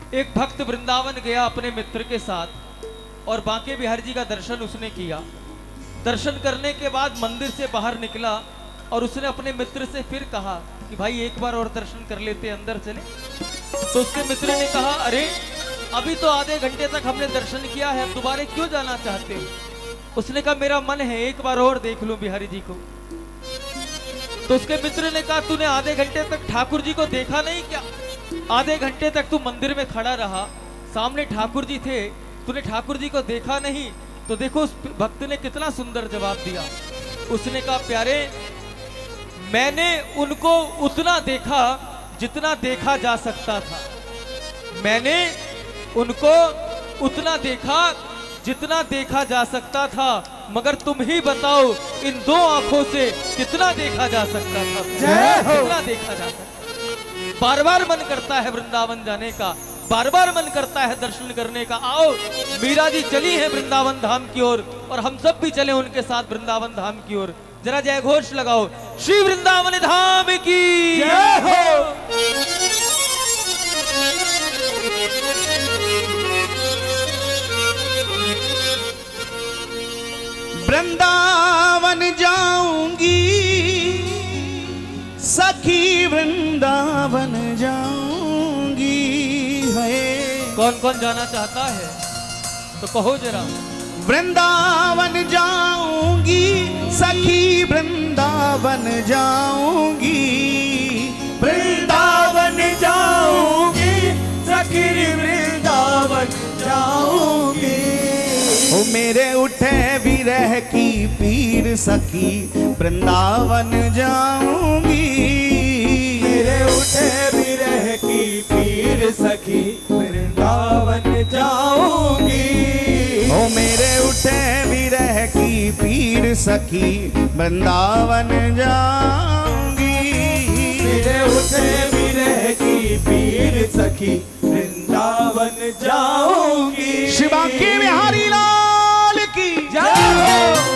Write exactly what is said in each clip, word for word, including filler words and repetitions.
एक भक्त वृंदावन गया अपने मित्र के साथ और बांके बिहारी जी का दर्शन उसने किया। दर्शन करने के बाद मंदिर से बाहर निकला और उसने अपने मित्र से फिर कहा कि भाई एक बार और दर्शन कर लेते, अंदर चले। तो उसके मित्र ने कहा, अरे अभी तो आधे घंटे तक हमने दर्शन किया है, अब दोबारा क्यों जाना चाहते हो? उसने कहा, मेरा मन है एक बार और देख लूं बिहारी जी को। तो उसके मित्र ने कहा, तूने आधे घंटे तक ठाकुर जी को देखा नहीं क्या? आधे घंटे तक तू मंदिर में खड़ा रहा, सामने ठाकुर जी थे, तूने ठाकुर जी को देखा नहीं? तो देखो उस भक्त ने कितना सुंदर जवाब दिया। उसने कहा, प्यारे मैंने उनको उतना देखा जितना देखा जा सकता था, मैंने उनको उतना देखा जितना देखा जा सकता था, मगर तुम ही बताओ इन दो आंखों से कितना देखा जा सकता था, कितना देखा जा सकता। बार बार मन करता है वृंदावन जाने का, बार बार मन करता है दर्शन करने का। आओ मीरा जी चली है वृंदावन धाम की ओर और हम सब भी चले उनके साथ वृंदावन धाम की ओर। जरा जय घोष लगाओ, श्री वृंदावन धाम की जय हो। वृंदावन जाऊंगी सखी, वृंदावन जाऊंगी है। कौन कौन जाना चाहता है तो कहो जरा। वृंदावन जाऊंगी सखी, वृंदावन जाऊंगी, वृंदावन जाऊंगी सखी, वृंदावन जाऊंगी। ओ मेरे उठे विरह की पीर सखी, वृंदावन जाऊंगी। मेरे उठे विरह की पीर सखी, वृंदावन जाऊंगी। ओ मेरे उठे विरह की पीर सखी, वृंदावन जाऊंगी। मेरे उठे विरह की पीर सखी, वृंदावन जाऊंगी। शिवांकी बिहारी लाल की जय हो।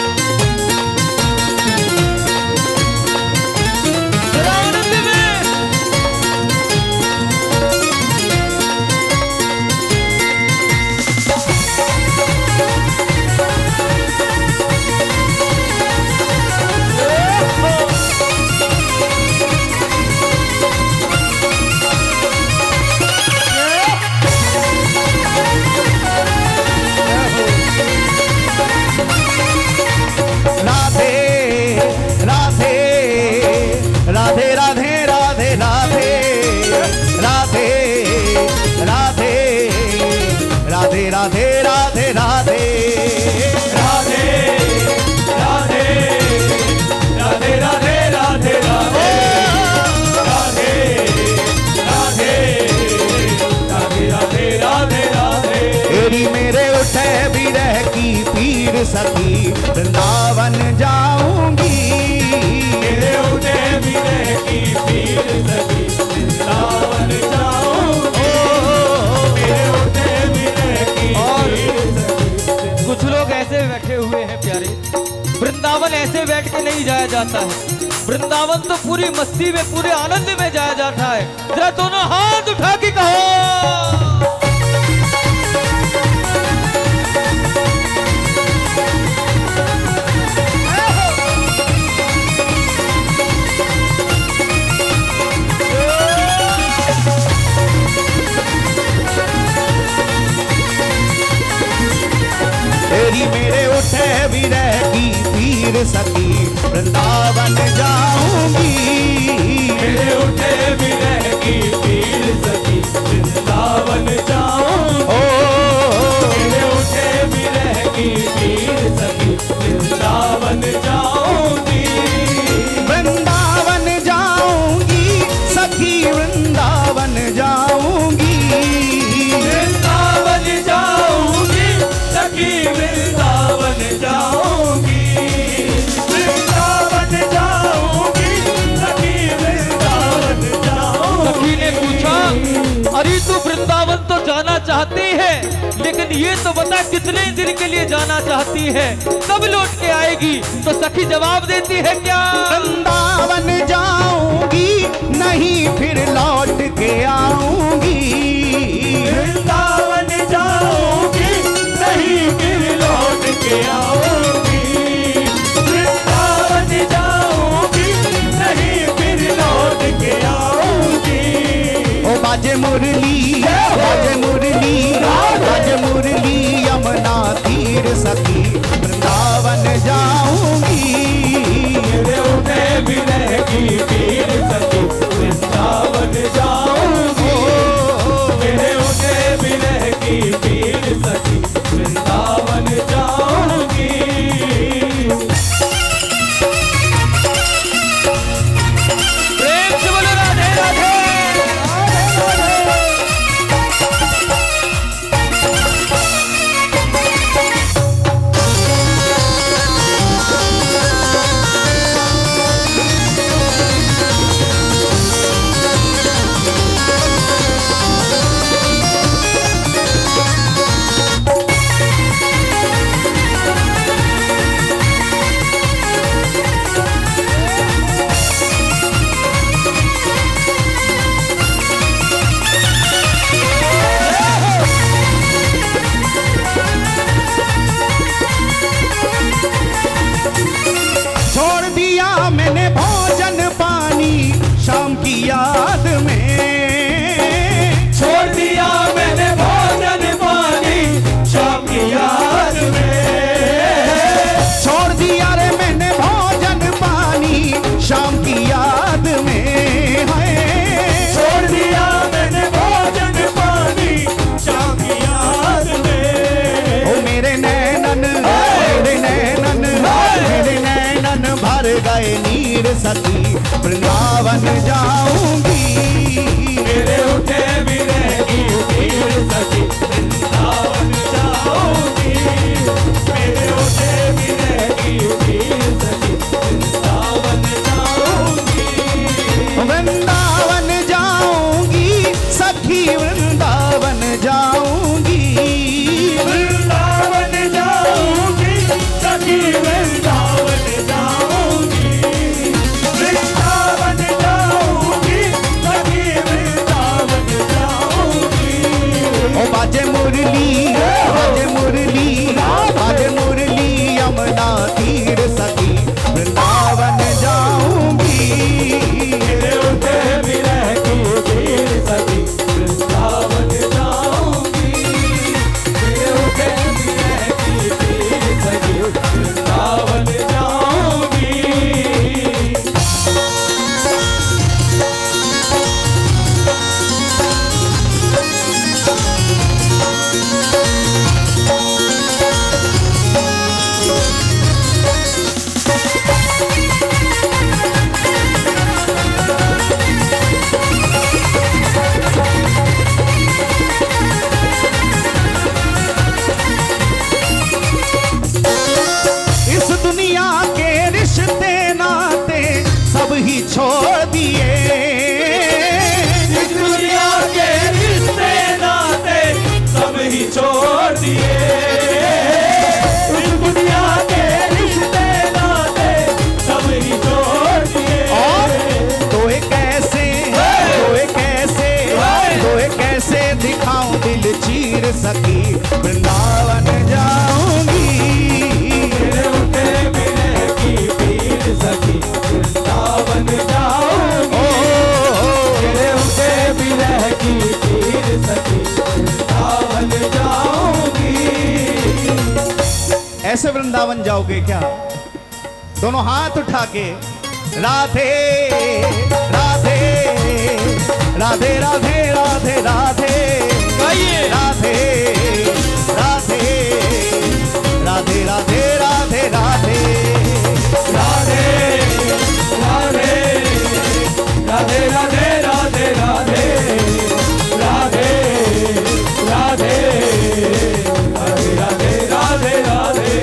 राधे राधे राधे राधे राधे राधे राधे राधे राधे राधे राधे राधे राधे राधे। तेरी मेरे उठे विरह की पीर सखी, वृंदावन जाऊंगी। मेरे उठे विरह की पीर सखी, वृंदावन जाऊंगी। मेरे उठे विरह की पीर सखी। कुछ लोग ऐसे बैठे हुए हैं प्यारे, वृंदावन ऐसे बैठ के नहीं जाया जाता है। वृंदावन तो पूरी मस्ती में, पूरे आनंद में जाया जाता है। जरा दोनों हाथ उठा के कहो। तेरी मेरे उठे विरह की पीर सखी, वृंदावन जाऊंगी। मेरे उठे विरह की पीर सखी, वृंदावन जाऊंगी। मेरे उठे विरह की पीर सखी, वृंदावन जाऊंगी। वृंदावन जाऊंगी सखी, वृंदावन जाऊंगी। वृंदावन जाऊंगी सखी, वृंदावन जाऊंगी। वृंदावन जाऊंगी सखी, वृंदावन जाऊंगी। सखी ने पूछा, अरे तू वृंदावन तो जाना चाहती है, लेकिन ये तो बता कितने दिन के लिए जाना चाहती है, कब लौट के आएगी? तो सखी जवाब देती है क्या? वृंदावन जाऊंगी नहीं फिर लौट के आऊंगी। मुरली बाजे मुरली बाजे मुरली यमुना तीर सखी वृंदावन जाऊंगी। मेरे उठे विरह की पीर सखी वृंदावन जाऊंगी। मेरे उठे विरह की पीर सखी वृंदावन जाऊंगी। प्रेम से बोलो राधे राधे। मैंने भोजन पानी शाम की याद में छोड़ दिया मैंने भोजन पानी शाम की याद में। छोड़ दिया रे मैंने भोजन पानी शाम की याद में है। छोड़ दिया मैंने भोजन पानी शाम की याद में। ओ मेरे नैनन मेरे नैनन मेरे नैनन भर गए नीर सखी वृंदावन जाऊंगी। मेरे उठे विरह की पीर सखी वृंदावन जाऊंगी। मेरे उठे विरह की पीर सखी वृंदावन जाऊंगी। वृंदावन जाऊंगी सखी वृंदावन जाऊंगी। वृंदावन जाऊंगी सखी वृंदावन जाऊंगी। वृंदावन जाऊंगी सखी वृंदावन जाऊंगी। ओ बाजे मुरली बाजे मुरली बाजे मुरली यमुना तीर सखी वृंदावन जाऊंगी। मेरे उठे विरह की पीर सखी वृंदावन जाऊंगी। मेरे उठे विरह की पीर सखी वृंदावन जाऊंगी। इस दुनिया के रिश्ते नाते सब ही छोड़ दिए। इस दुनिया के रिश्ते नाते सब ही छोड़ दिए। इस दुनिया के रिश्ते नाते सब ही छोड़ दिए। और तोए कैसे तोए कैसे तोए कैसे दिखाऊं दिल चीर सखी वृंदावन जाऊंगी। मेरे उठे विरह की पीर सखी वृंदावन जाऊंगी। मेरे उठे विरह की पीर सखी वृंदावन जाऊंगी। ऐसे वृंदावन जाओगे क्या? दोनों हाथ उठा के राधे राधे राधे राधे राधे राधे गाइए। राधे राधे राधे राधे राधे राधे राधे राधे राधे राधे राधे राधे राधे राधे राधे राधे राधे।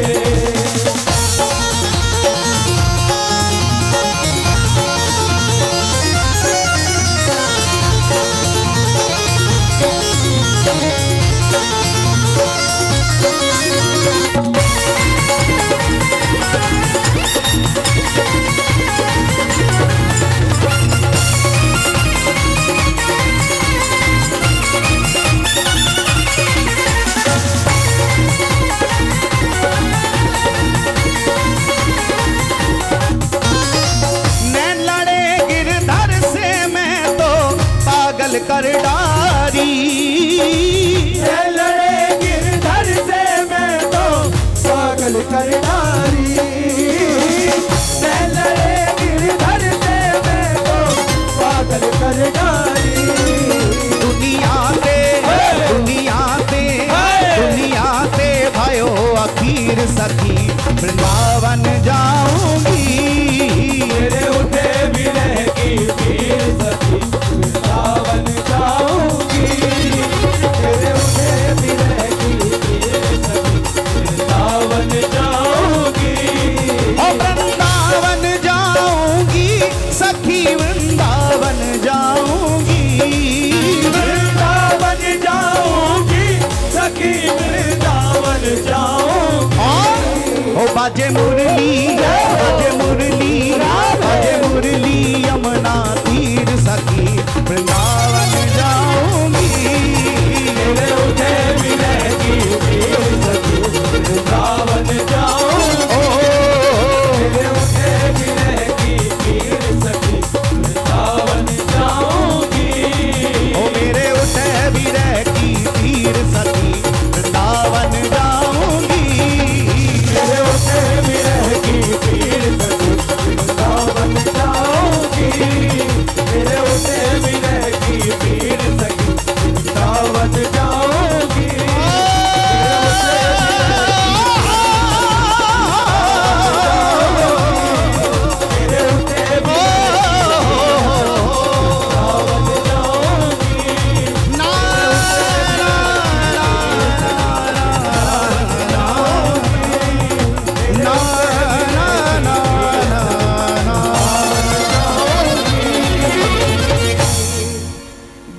कर डाल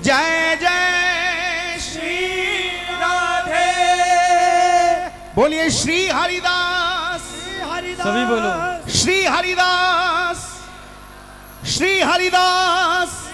जय जय श्री राधे। बोलिए श्री हरिदास, सभी बोलो श्री हरिदास, श्री हरिदास।